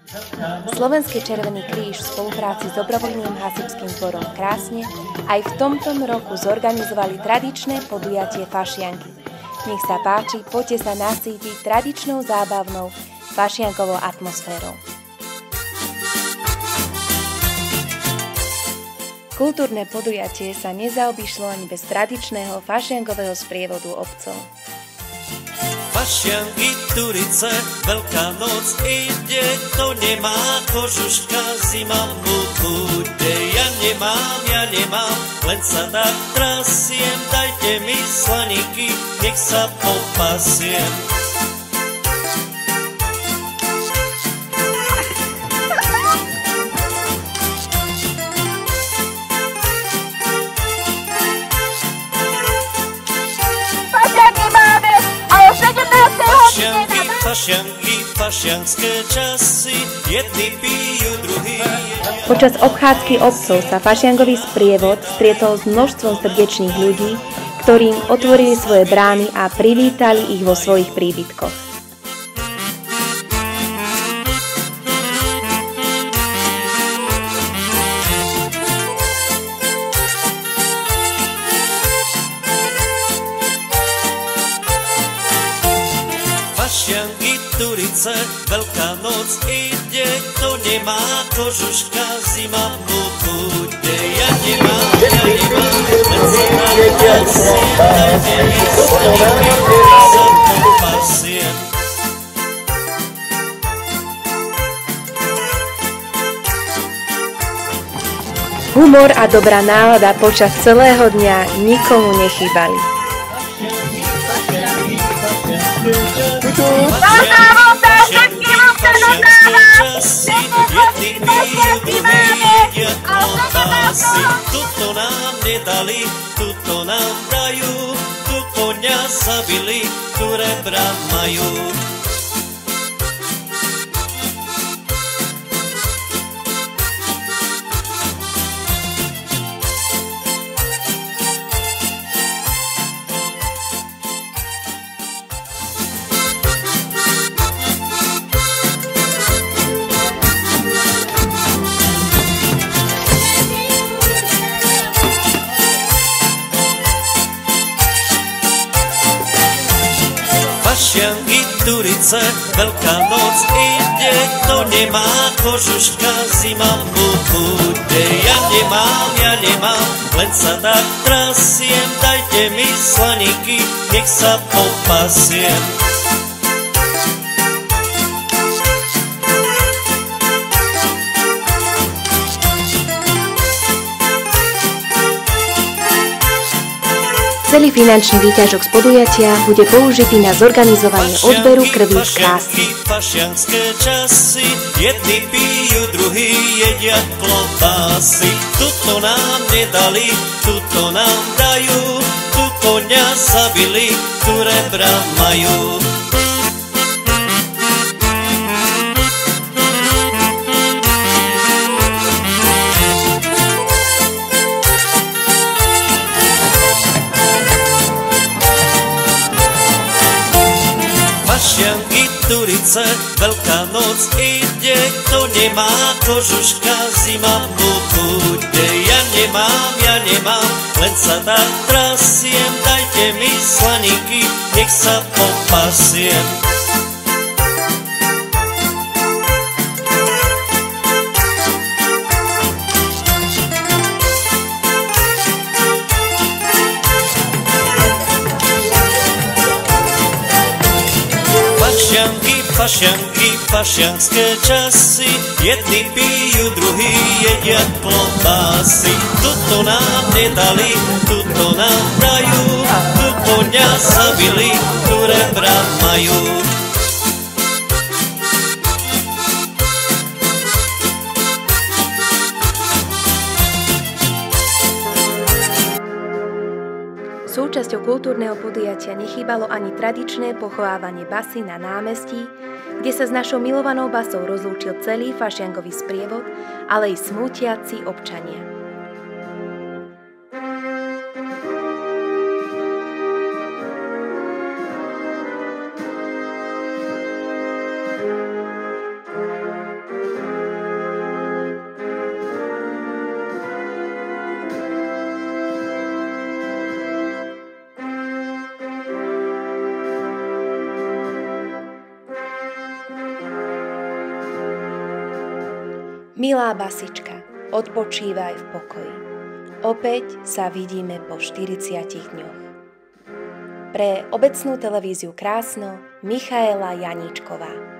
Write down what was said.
Slovenský Červený kríž v spolupráci s dobrovoľným hasičským zborom Krásne aj v tomto roku zorganizovali tradičné podujatie Fašianky. Nech sa páči, poďte sa nasýtiť tradičnou zábavnou fašiankovou atmosférou. Kultúrne podujatie sa nezaobišlo ani bez tradičného fašiankového sprievodu obcov. Fašianky, Turice, Veľká noc ide, kto nemá kožuška, zima mu bude. Ja nemám, len sa tak trasiem, dajte mi slaníky, nech sa popasiem. Fašianské časy, jedni pijú, druhý jedia. Počas obchádzky obcov sa fašiankový sprievod stretol s množstvom srdečných ľudí, ktorým otvorili svoje brány a privítali ich vo svojich príbytkoch. Fašianky, Turice, Veľká noc ide, kto nemá kožuška, zima mu bude. Ja nemám, len sa tak trasiem, dajte mi slaníky, nech sa popasiem. Humor a dobrá nálada počas celého dňa nikomu nechýbali. Tuto nám nedali, tuto nám dajú, tu koňa zabili, tu rebra majú. Fašianky, Turice, Veľká noc ide, kto nemá kožuška, zima mu bude. Ja nemám, len sa tak trasiem, dajte mi slaníky, nech sa popasiem. Celý finančný výťažok z podujatia bude použitý na zorganizovanie odberu krvi v Krásne. Fašianské časy, jedni pijú, druhí jedia klobásy. Tuto nám nedali, tuto nám dajú, tu koňa zabili, tu rebra majú. Fašianky, Turice, Veľká noc ide, kto nemá kožuška, zima mu bude. Ja nemám, len sa tak trasiem, dajte mi slaníky, nech sa popasiem. Fašianské časy, jedni pijú, druhí jedia klobásy. Tuto nám nedali, tuto nám dajú, tu koňa zabili, tu rebra majú. Súčasťou kultúrneho podujatia nechýbalo ani tradičné pochovávanie basy na námestí, kde sa s našou milovanou basou rozlúčil celý fašiankový sprievod, ale i smútiaci občania. Milá basička, odpočívaj v pokoji. Opäť sa vidíme po 40 dňoch. Pre obecnú televíziu Krásno, Michaela Janíčková.